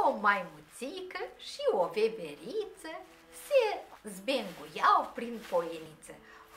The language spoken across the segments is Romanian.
O maimuțică și o veveriță se zbenguiau prin poieniță.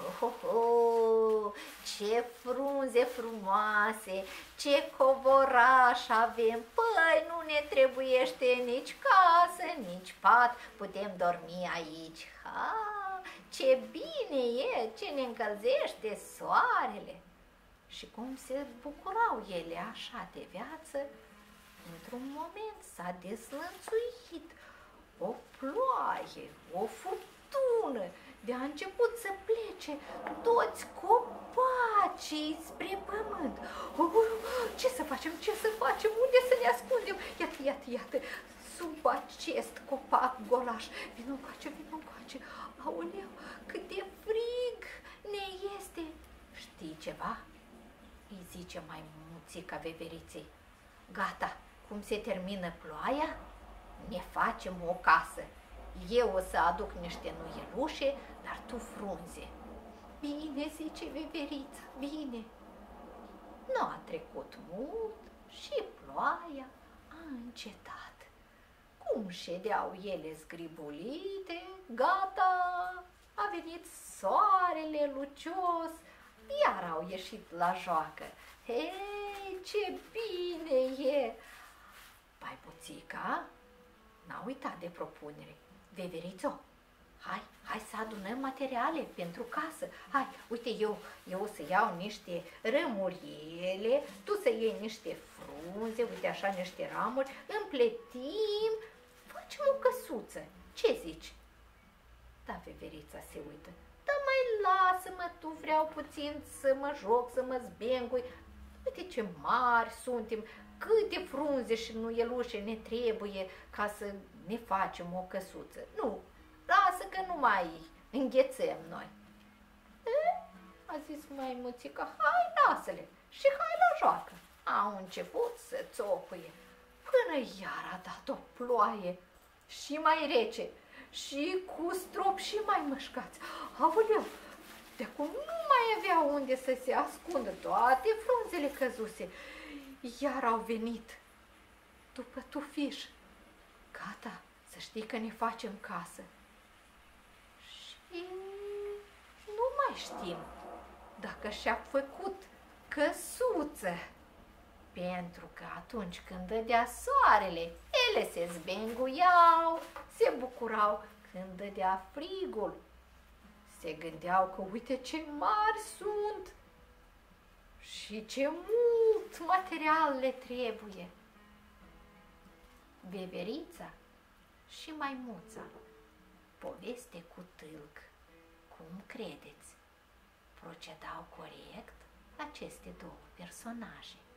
Ce frunze frumoase, ce covoraș avem, păi nu ne trebuiește nici casă, nici pat, putem dormi aici. Ha, ce bine e, ce ne încălzește soarele! Și cum se bucurau ele așa de viață, într-un moment s-a deslănțuit o ploaie, o furtună, de-a început să plece toți copacii spre pământ. Ce să facem, ce să facem, unde să ne ascundem? Iată, iată, iată, sub acest copac golaș. Vino încoace, vino încoace. Aoleu, cât de frig ne este. Știi ceva? Îi zice maimuțica veveriței. Gata, cum se termină ploaia, ne facem o casă. Eu o să aduc niște nuielușe, dar tu frunze. Bine, zice veverița, bine. Nu a trecut mult și ploaia a încetat. Cum ședeau ele zgribulite, gata, a venit soarele lucios, iar au ieșit la joacă. Hei, ce bine e! Maimuțica n-a uitat de propunere. Veverițo, hai să adunăm materiale pentru casă. Hai, uite, eu o să iau niște rămuriele, tu să iei niște frunze, uite așa, niște ramuri, împletim, facem o căsuță. Ce zici? Da, veverița se uită. Da, mai lasă-mă, tu, vreau puțin să mă joc, să mă zbengui. Uite ce mari suntem, câte frunze și nuielușe ne trebuie ca să ne facem o căsuță. Nu, lasă că nu mai înghețăm noi. A zis maimuțica, hai, lasă-le și hai la joacă. Au început să țopâie, până iar a dat o ploaie și mai rece și cu strop și mai mășcați. Aoleu, de acum nu mai avea unde să se ascundă, toate frunzele căzuse. Iar au venit după tufiș. Gata, să știi că ne facem casă. Și nu mai știm dacă și-a făcut căsuță. Pentru că atunci când dădea soarele, ele se zbenguiau, se bucurau. Când dădea frigul, se gândeau că uite ce mari sunt și ce mult material le trebuie. Veverița și maimuța, poveste cu tâlc. Cum credeți? Procedau corect aceste două personaje?